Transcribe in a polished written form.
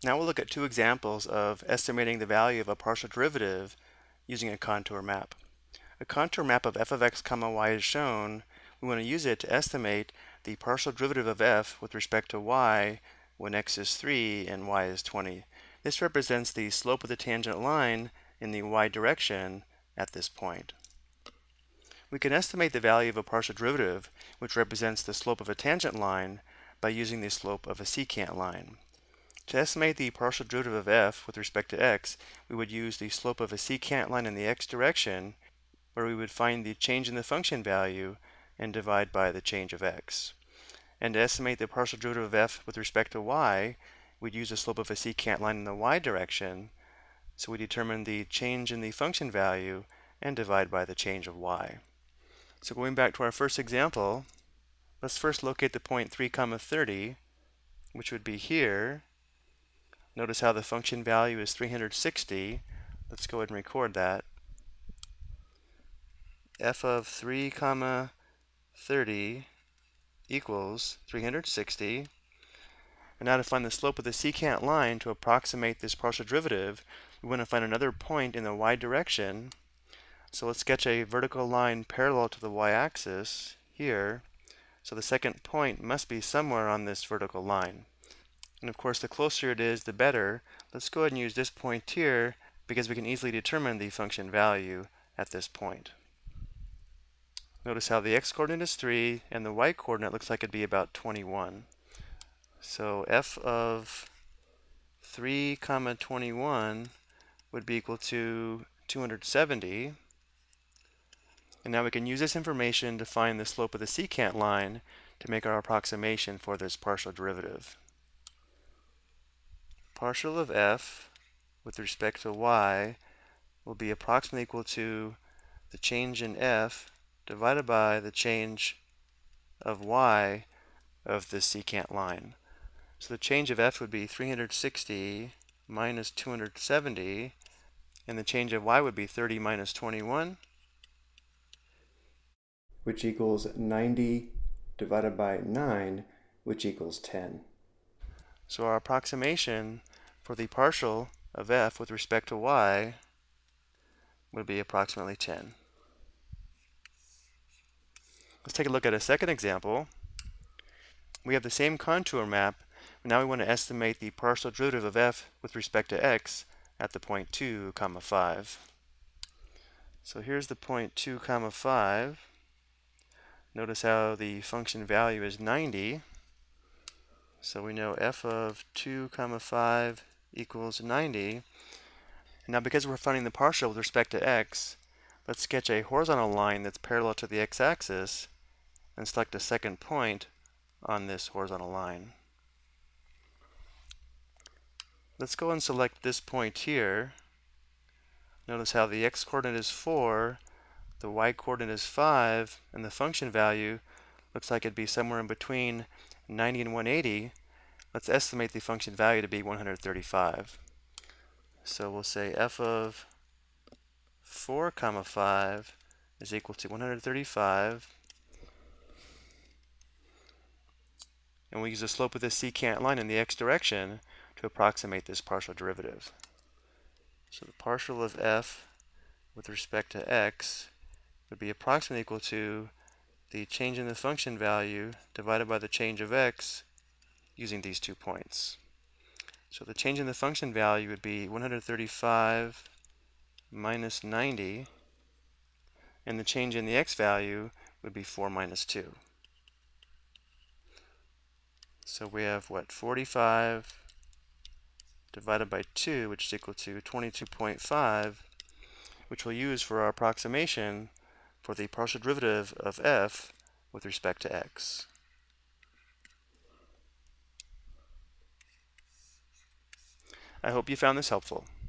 Now we'll look at two examples of estimating the value of a partial derivative using a contour map. A contour map of f of x comma y is shown. We want to use it to estimate the partial derivative of f with respect to y when x is 3 and y is 20. This represents the slope of the tangent line in the y direction at this point. We can estimate the value of a partial derivative, which represents the slope of a tangent line, by using the slope of a secant line. To estimate the partial derivative of f with respect to x, we would use the slope of a secant line in the x direction, where we would find the change in the function value and divide by the change of x. And to estimate the partial derivative of f with respect to y, we'd use the slope of a secant line in the y direction, so we determine the change in the function value and divide by the change of y. So going back to our first example, let's first locate the point 3, 30, which would be here. Notice how the function value is 360. Let's go ahead and record that. F of 3, 30 equals 360. And now to find the slope of the secant line to approximate this partial derivative, we want to find another point in the y direction. So let's sketch a vertical line parallel to the y-axis here. So the second point must be somewhere on this vertical line. And of course, the closer it is, the better. Let's go ahead and use this point here because we can easily determine the function value at this point. Notice how the x-coordinate is 3 and the y-coordinate looks like it'd be about 21. So f of 3, 21 would be equal to 270. And now we can use this information to find the slope of the secant line to make our approximation for this partial derivative. Partial of f with respect to y will be approximately equal to the change in f divided by the change of y of this secant line. So the change of f would be 360 minus 270, and the change of y would be 30 minus 21, which equals 90 divided by 9, which equals 10. So our approximation for the partial of f with respect to y would be approximately 10. Let's take a look at a second example. We have the same contour map, but now we want to estimate the partial derivative of f with respect to x at the point 2, 5. So here's the point 2, 5. Notice how the function value is 90. So we know f of 2, 5 equals 90. And now because we're finding the partial with respect to x, let's sketch a horizontal line that's parallel to the x-axis and select a second point on this horizontal line. Let's go and select this point here. Notice how the x-coordinate is 4, the y-coordinate is 5, and the function value looks like it'd be somewhere in between 90 and 180. Let's estimate the function value to be 135. So we'll say f of 4, 5 is equal to 135. And we use the slope of the secant line in the x direction to approximate this partial derivative. So the partial of f with respect to x would be approximately equal to the change in the function value divided by the change of x using these 2 points. So the change in the function value would be 135 minus 90, and the change in the x value would be 4 minus 2. So we have, 45 divided by 2, which is equal to 22.5, which we'll use for our approximation for the partial derivative of f with respect to x. I hope you found this helpful.